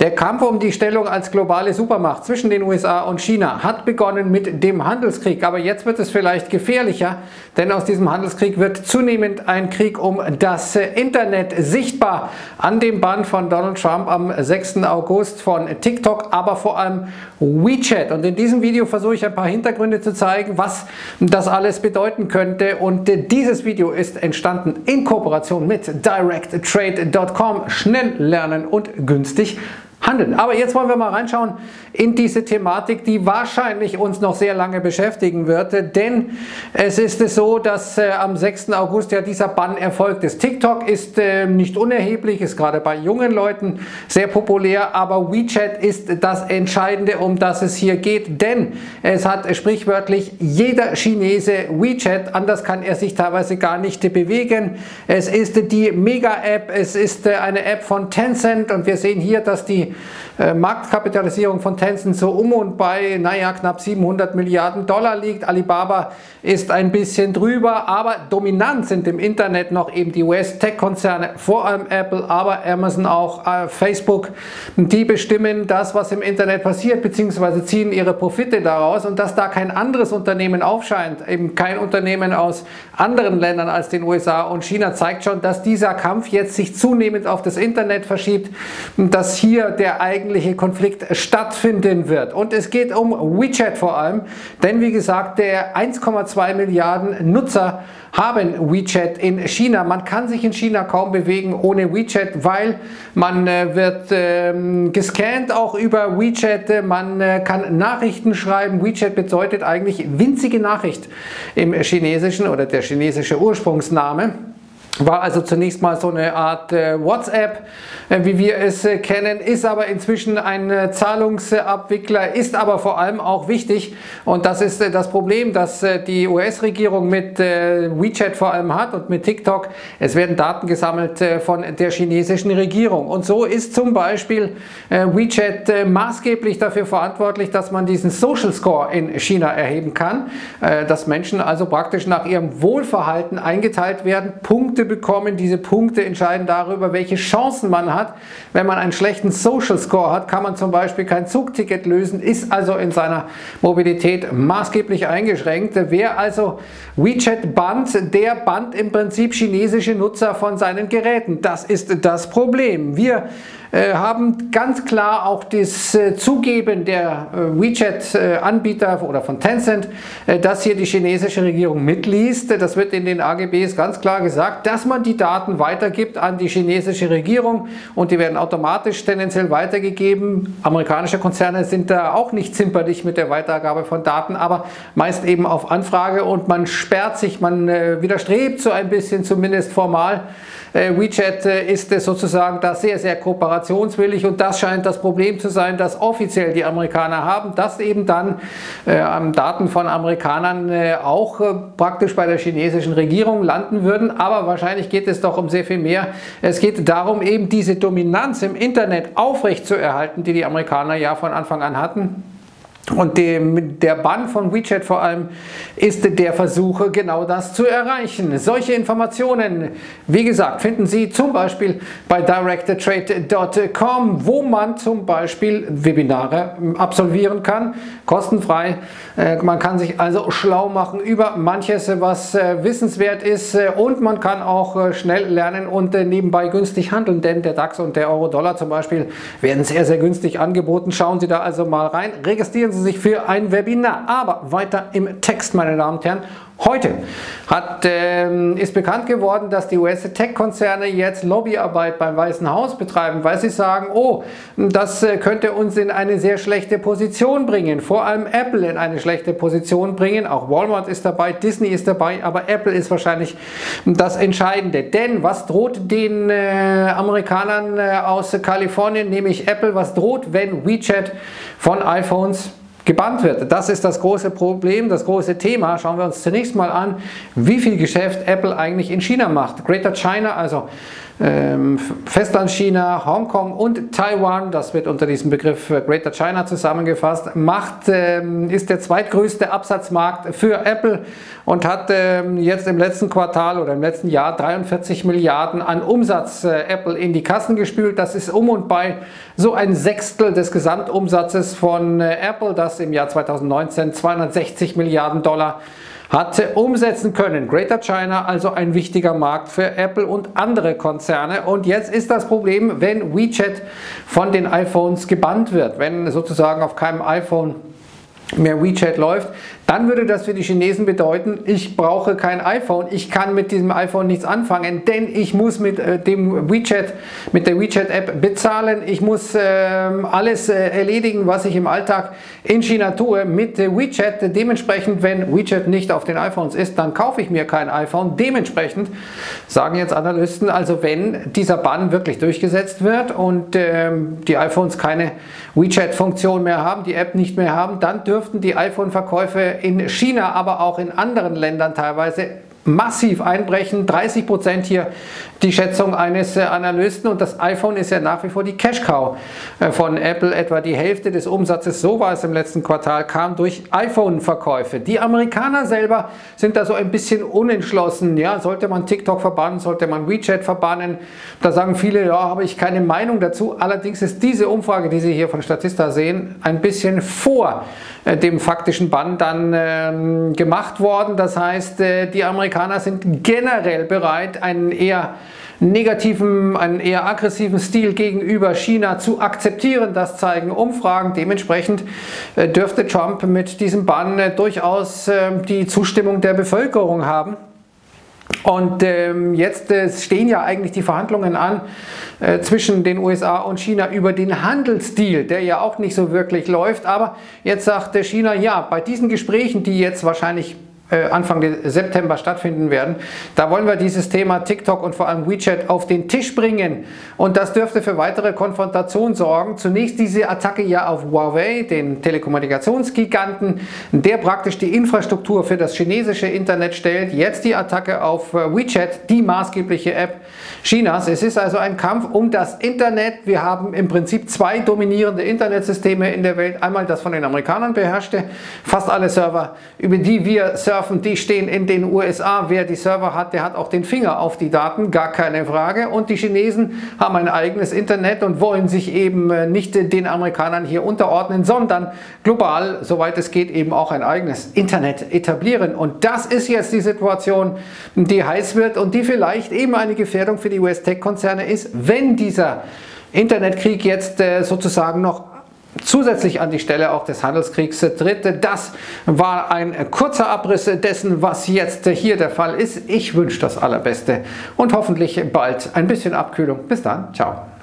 Der Kampf um die Stellung als globale Supermacht zwischen den USA und China hat begonnen mit dem Handelskrieg. Aber jetzt wird es vielleicht gefährlicher, denn aus diesem Handelskrieg wird zunehmend ein Krieg um das Internet sichtbar. An dem Band von Donald Trump am 6. August von TikTok, aber vor allem WeChat. Und in diesem Video versuche ich ein paar Hintergründe zu zeigen, was das alles bedeuten könnte. Und dieses Video ist entstanden in Kooperation mit directtrade.com. Schnell lernen und günstig handeln. Aber jetzt wollen wir mal reinschauen in diese Thematik, die wahrscheinlich uns noch sehr lange beschäftigen wird, denn es ist so, dass am 6. August ja dieser Bann erfolgt ist. TikTok ist nicht unerheblich, ist gerade bei jungen Leuten sehr populär, aber WeChat ist das Entscheidende, um das es hier geht, denn es hat sprichwörtlich jeder Chinese WeChat, anders kann er sich teilweise gar nicht bewegen. Es ist die Mega-App, es ist eine App von Tencent und wir sehen hier, dass die Marktkapitalisierung von Tencent so um und bei, naja, knapp 700 Milliarden Dollar liegt. Alibaba ist ein bisschen drüber, aber dominant sind im Internet noch eben die US-Tech-Konzerne, vor allem Apple, aber Amazon auch, Facebook. Die bestimmen das, was im Internet passiert, beziehungsweise ziehen ihre Profite daraus, und dass da kein anderes Unternehmen aufscheint, eben kein Unternehmen aus anderen Ländern als den USA und China, zeigt schon, dass dieser Kampf jetzt sich zunehmend auf das Internet verschiebt, dass hier der eigentliche Konflikt stattfinden wird. Und es geht um WeChat vor allem, denn wie gesagt, der 1,2 Milliarden Nutzer haben WeChat in China. Man kann sich in China kaum bewegen ohne WeChat, weil man wird gescannt auch über WeChat, man kann Nachrichten schreiben. WeChat bedeutet eigentlich winzige Nachricht im Chinesischen, oder der chinesische Ursprungsname. War also zunächst mal so eine Art WhatsApp, wie wir es kennen, ist aber inzwischen ein Zahlungsabwickler, ist aber vor allem auch wichtig, und das ist das Problem, das die US-Regierung mit WeChat vor allem hat und mit TikTok. Es werden Daten gesammelt von der chinesischen Regierung, und so ist zum Beispiel WeChat maßgeblich dafür verantwortlich, dass man diesen Social Score in China erheben kann, dass Menschen also praktisch nach ihrem Wohlverhalten eingeteilt werden, Punkte bekommen. Diese Punkte entscheiden darüber, welche Chancen man hat. Wenn man einen schlechten Social Score hat, kann man zum Beispiel kein Zugticket lösen, ist also in seiner Mobilität maßgeblich eingeschränkt. Wer also WeChat bannt, der bannt im Prinzip chinesische Nutzer von seinen Geräten. Das ist das Problem. Wir haben ganz klar auch das Zugeben der WeChat-Anbieter oder von Tencent, dass hier die chinesische Regierung mitliest. Das wird in den AGBs ganz klar gesagt, dass man die Daten weitergibt an die chinesische Regierung, und die werden automatisch tendenziell weitergegeben. Amerikanische Konzerne sind da auch nicht zimperlich mit der Weitergabe von Daten, aber meist eben auf Anfrage, und man sperrt sich, man widerstrebt so ein bisschen, zumindest formal. WeChat ist sozusagen da sehr, sehr kooperationswillig, und das scheint das Problem zu sein, das offiziell die Amerikaner haben, dass eben dann Daten von Amerikanern auch praktisch bei der chinesischen Regierung landen würden. Aber wahrscheinlich geht es doch um sehr viel mehr. Es geht darum, eben diese Dominanz im Internet aufrechtzuerhalten, die die Amerikaner ja von Anfang an hatten. Und der Bann von WeChat vor allem ist der Versuch, genau das zu erreichen. Solche Informationen, wie gesagt, finden Sie zum Beispiel bei directtrade.com, wo man zum Beispiel Webinare absolvieren kann, kostenfrei. Man kann sich also schlau machen über manches, was wissenswert ist, und man kann auch schnell lernen und nebenbei günstig handeln, denn der DAX und der Euro-Dollar zum Beispiel werden sehr, sehr günstig angeboten. Schauen Sie da also mal rein, registrieren Sie sich für ein Webinar. Aber weiter im Text, meine Damen und Herren. Heute ist bekannt geworden, dass die US-Tech-Konzerne jetzt Lobbyarbeit beim Weißen Haus betreiben, weil sie sagen, oh, das könnte uns in eine sehr schlechte Position bringen, vor allem Apple in eine schlechte Position bringen, auch Walmart ist dabei, Disney ist dabei, aber Apple ist wahrscheinlich das Entscheidende. Denn was droht den Amerikanern aus Kalifornien, nämlich Apple, was droht, wenn WeChat von iPhones gebannt wird? Das ist das große Problem, das große Thema. Schauen wir uns zunächst mal an, wie viel Geschäft Apple eigentlich in China macht. Greater China, also Festlandchina, Hongkong und Taiwan, das wird unter diesem Begriff Greater China zusammengefasst, ist der zweitgrößte Absatzmarkt für Apple und hat jetzt im letzten Quartal oder im letzten Jahr 43 Milliarden an Umsatz Apple in die Kassen gespült. Das ist um und bei so ein Sechstel des Gesamtumsatzes von Apple, das im Jahr 2019 260 Milliarden Dollar hatte umsetzen können. Greater China, also ein wichtiger Markt für Apple und andere Konzerne. Und jetzt ist das Problem, wenn WeChat von den iPhones gebannt wird, wenn sozusagen auf keinem iPhone mehr WeChat läuft, dann würde das für die Chinesen bedeuten, ich brauche kein iPhone, ich kann mit diesem iPhone nichts anfangen, denn ich muss mit der WeChat-App bezahlen, ich muss alles erledigen, was ich im Alltag in China tue mit WeChat. Dementsprechend, wenn WeChat nicht auf den iPhones ist, dann kaufe ich mir kein iPhone. Dementsprechend sagen jetzt Analysten, also wenn dieser Bann wirklich durchgesetzt wird und die iPhones keine WeChat-Funktion mehr haben, die App nicht mehr haben, dann dürften die iPhone-Verkäufe in China, aber auch in anderen Ländern teilweise massiv einbrechen. 30% hier die Schätzung eines Analysten, und das iPhone ist ja nach wie vor die Cash-Cow von Apple. Etwa die Hälfte des Umsatzes, so war es im letzten Quartal, kam durch iPhone-Verkäufe. Die Amerikaner selber sind da so ein bisschen unentschlossen. Ja, sollte man TikTok verbannen, sollte man WeChat verbannen? Da sagen viele, ja, habe ich keine Meinung dazu. Allerdings ist diese Umfrage, die Sie hier von Statista sehen, ein bisschen vor dem faktischen Bann dann gemacht worden. Das heißt, die Amerikaner sind generell bereit, einen eher aggressiven Stil gegenüber China zu akzeptieren. Das zeigen Umfragen. Dementsprechend dürfte Trump mit diesem Bann durchaus die Zustimmung der Bevölkerung haben. Und jetzt stehen ja eigentlich die Verhandlungen an zwischen den USA und China über den Handelsdeal, der ja auch nicht so wirklich läuft. Aber jetzt sagt China, ja, bei diesen Gesprächen, die jetzt wahrscheinlich Anfang September stattfinden werden, da wollen wir dieses Thema TikTok und vor allem WeChat auf den Tisch bringen, und das dürfte für weitere Konfrontation sorgen. Zunächst diese Attacke ja auf Huawei, den Telekommunikationsgiganten, der praktisch die Infrastruktur für das chinesische Internet stellt. Jetzt die Attacke auf WeChat, die maßgebliche App Chinas. Es ist also ein Kampf um das Internet. Wir haben im Prinzip zwei dominierende Internetsysteme in der Welt. Einmal das von den Amerikanern beherrschte, fast alle Server, über die wir surfen, die stehen in den USA. Wer die Server hat, der hat auch den Finger auf die Daten, gar keine Frage. Und die Chinesen haben ein eigenes Internet und wollen sich eben nicht den Amerikanern hier unterordnen, sondern global, soweit es geht, eben auch ein eigenes Internet etablieren. Und das ist jetzt die Situation, die heiß wird und die vielleicht eben eine Gefährdung für die US-Tech-Konzerne ist, wenn dieser Internetkrieg jetzt sozusagen noch zusätzlich an die Stelle auch des Handelskriegs tritt. Das war ein kurzer Abriss dessen, was jetzt hier der Fall ist. Ich wünsche das Allerbeste und hoffentlich bald ein bisschen Abkühlung. Bis dann, ciao.